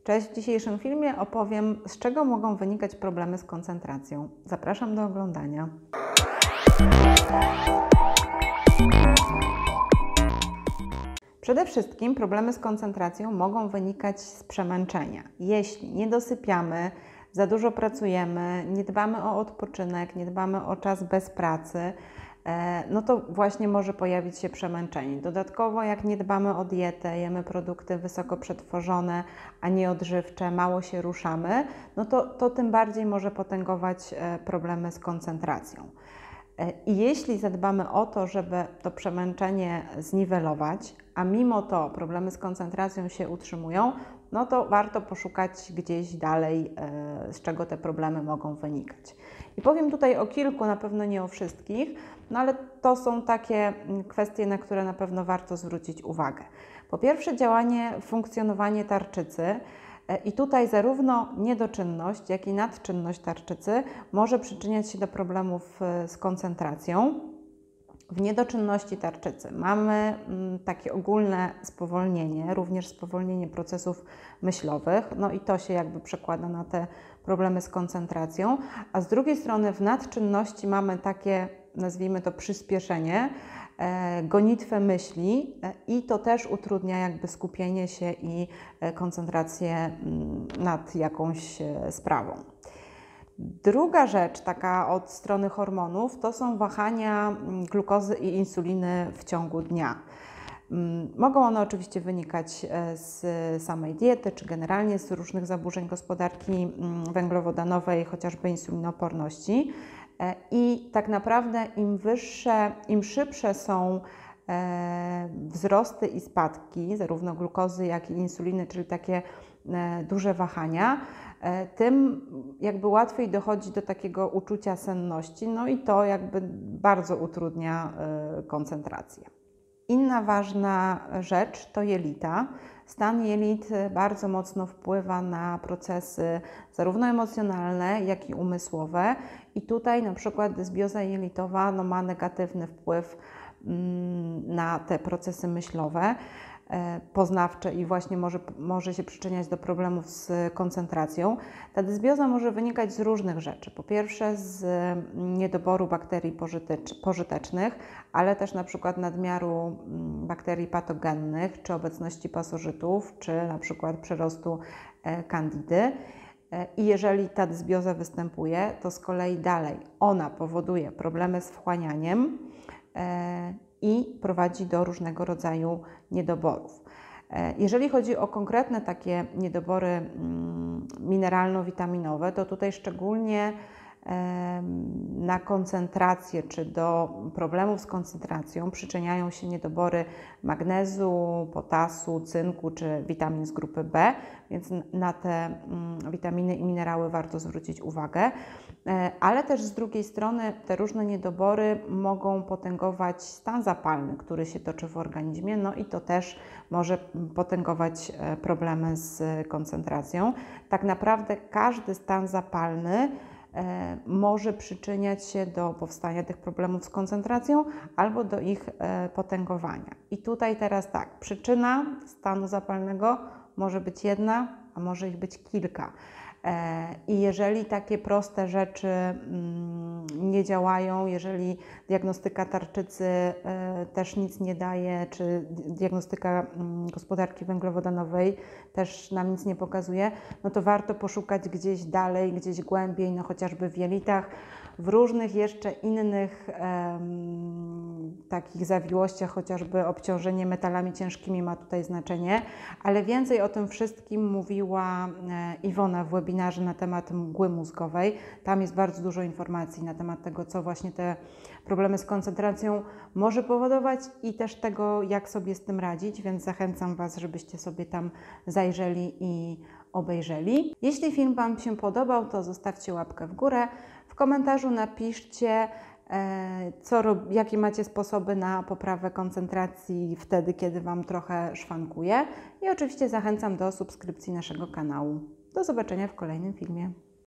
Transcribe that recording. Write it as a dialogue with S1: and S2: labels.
S1: Cześć, w dzisiejszym filmie opowiem, z czego mogą wynikać problemy z koncentracją. Zapraszam do oglądania. Przede wszystkim problemy z koncentracją mogą wynikać z przemęczenia. Jeśli nie dosypiamy, za dużo pracujemy, nie dbamy o odpoczynek, nie dbamy o czas bez pracy, no to właśnie może pojawić się przemęczenie. Dodatkowo jak nie dbamy o dietę, jemy produkty wysoko przetworzone, a nie odżywcze, mało się ruszamy, no to tym bardziej może potęgować problemy z koncentracją. I jeśli zadbamy o to, żeby to przemęczenie zniwelować, a mimo to problemy z koncentracją się utrzymują, no to warto poszukać gdzieś dalej, z czego te problemy mogą wynikać. I powiem tutaj o kilku, na pewno nie o wszystkich, no ale to są takie kwestie, na które na pewno warto zwrócić uwagę. Po pierwsze, funkcjonowanie tarczycy. I tutaj zarówno niedoczynność, jak i nadczynność tarczycy może przyczyniać się do problemów z koncentracją. W niedoczynności tarczycy mamy takie ogólne spowolnienie, również spowolnienie procesów myślowych, no i to się jakby przekłada na te problemy z koncentracją, a z drugiej strony w nadczynności mamy takie, nazwijmy to, przyspieszenie, gonitwę myśli i to też utrudnia jakby skupienie się i koncentrację nad jakąś sprawą. Druga rzecz, taka od strony hormonów, to są wahania glukozy i insuliny w ciągu dnia. Mogą one oczywiście wynikać z samej diety, czy generalnie z różnych zaburzeń gospodarki węglowodanowej, chociażby insulinooporności. I tak naprawdę im szybsze są wzrosty i spadki, zarówno glukozy, jak i insuliny, czyli takie duże wahania, tym jakby łatwiej dochodzi do takiego uczucia senności, no i to jakby bardzo utrudnia koncentrację. Inna ważna rzecz to jelita. Stan jelit bardzo mocno wpływa na procesy zarówno emocjonalne, jak i umysłowe i tutaj na przykład dysbioza jelitowa ma negatywny wpływ na te procesy myślowe, poznawcze i właśnie może się przyczyniać do problemów z koncentracją. Ta dysbioza może wynikać z różnych rzeczy. Po pierwsze z niedoboru bakterii pożytecznych, ale też na przykład nadmiaru bakterii patogennych, czy obecności pasożytów, czy na przykład przyrostu kandidy. I jeżeli ta dysbioza występuje, to z kolei dalej ona powoduje problemy z wchłanianiem i prowadzi do różnego rodzaju niedoborów. Jeżeli chodzi o konkretne takie niedobory mineralno-witaminowe, to tutaj szczególnie na koncentrację czy do problemów z koncentracją przyczyniają się niedobory magnezu, potasu, cynku czy witamin z grupy B, więc na te witaminy i minerały warto zwrócić uwagę. Ale też z drugiej strony te różne niedobory mogą potęgować stan zapalny, który się toczy w organizmie, no i to też może potęgować problemy z koncentracją. Tak naprawdę każdy stan zapalny może przyczyniać się do powstania tych problemów z koncentracją albo do ich potęgowania. I tutaj teraz tak, przyczyna stanu zapalnego może być jedna, a może ich być kilka. I jeżeli takie proste rzeczy nie działają, jeżeli diagnostyka tarczycy też nic nie daje, czy diagnostyka gospodarki węglowodanowej też nam nic nie pokazuje, no to warto poszukać gdzieś dalej, gdzieś głębiej, no chociażby w jelitach, w różnych jeszcze innych takich zawiłościach, chociażby obciążenie metalami ciężkimi ma tutaj znaczenie, ale więcej o tym wszystkim mówiła Iwona w webinarze na temat mgły mózgowej. Tam jest bardzo dużo informacji na temat tego, co właśnie te problemy z koncentracją może powodować i też tego, jak sobie z tym radzić, więc zachęcam Was, żebyście sobie tam zajrzeli i obejrzeli. Jeśli film Wam się podobał, to zostawcie łapkę w górę. W komentarzu napiszcie, jakie macie sposoby na poprawę koncentracji wtedy, kiedy Wam trochę szwankuje. I oczywiście zachęcam do subskrypcji naszego kanału. Do zobaczenia w kolejnym filmie.